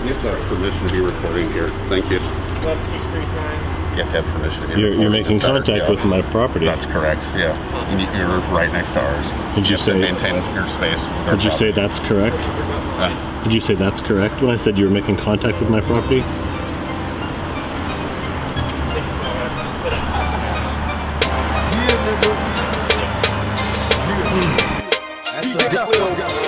You have to have permission to be recording here. Thank you. Left cheek 3 times. You have to have permission to be recording. You're making contact with my property. That's correct, yeah. You're right next to ours. Did you say maintain your space? Did you say that's correct? Did you say that's correct when I said you were making contact with my property? That's a